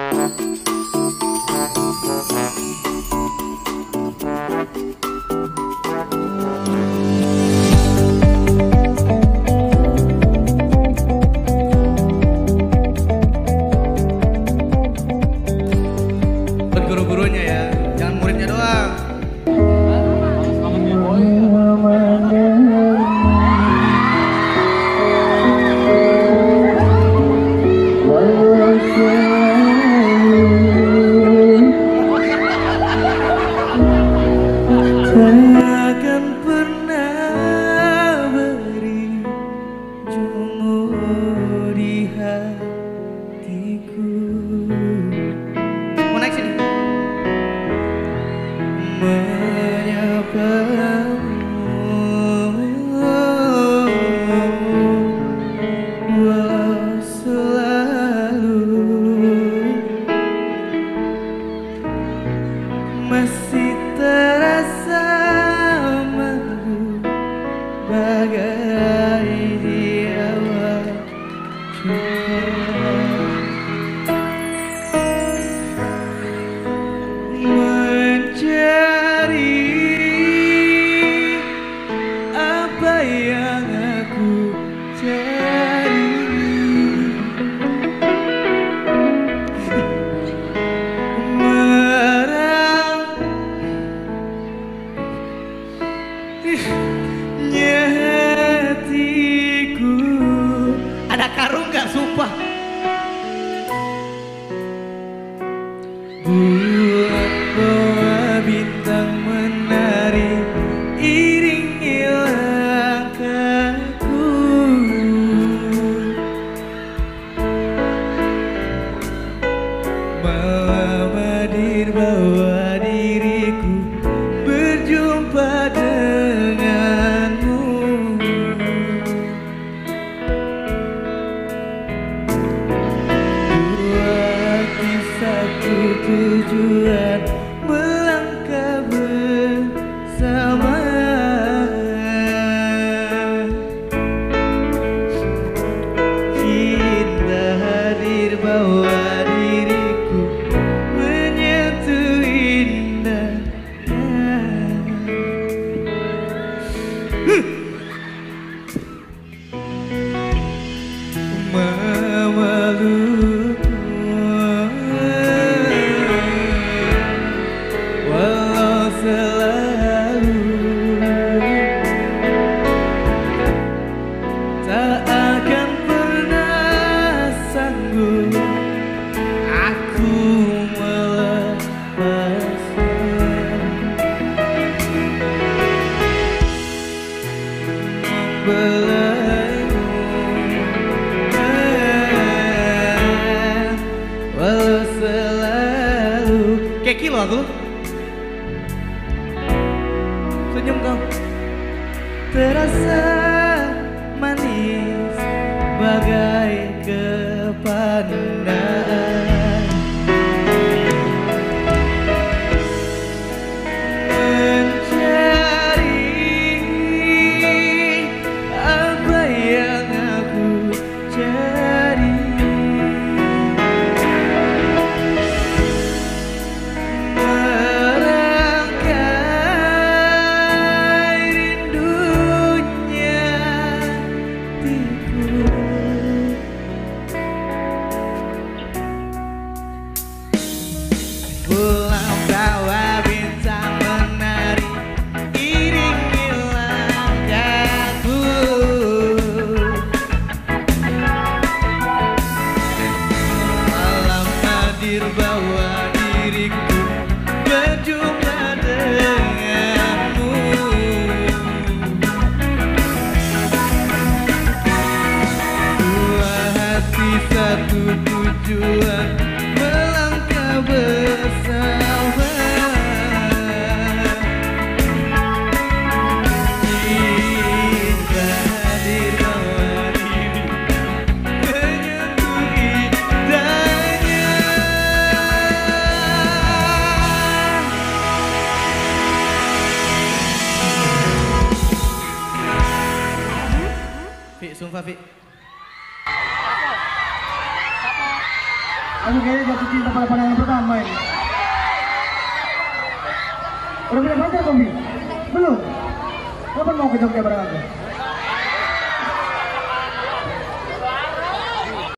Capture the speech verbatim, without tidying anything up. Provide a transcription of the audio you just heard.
Guru-gurunya ya, jangan muridnya doang. Takkan pernah beri jumur di hatiku. Mau naik sini. Walau selalu masih terasa malu bagai di awal jumpa. Mencari apa yang aku cari, merangnya hatiku. Ada karung gak sumpah? Bulan bawa bintang menari, iringi langkahku. Malam hadir bawa diriku berjumpa denganmu. Dua hati satu tujuan, melangkah bersama. Cinta hadir bawa diriku menyentuh indahnya. Memelukku walau selalu tak akan pernah sanggup aku melepasnya. Membelaimu walau selalu. Keki lo aku. Senyum kau. Terasa manis bagai kepandaan. Mencari apa yang aku cari, merangkai rindunya hatiku. Bulan bawa bintang menari, iringi langkahku. Malam hadir bawa diriku berjumpa denganmu. Dua hati satu tujuan, melangkah bersama. Cinta hadir bawa diri menyentuh indahnya. Fik, sumpah Fik. Oke. jatuh cinta pada pandangan pertama ini? Udah punya pacar, Kombi? Belum? Kapan mau ke Jogja bareng aku?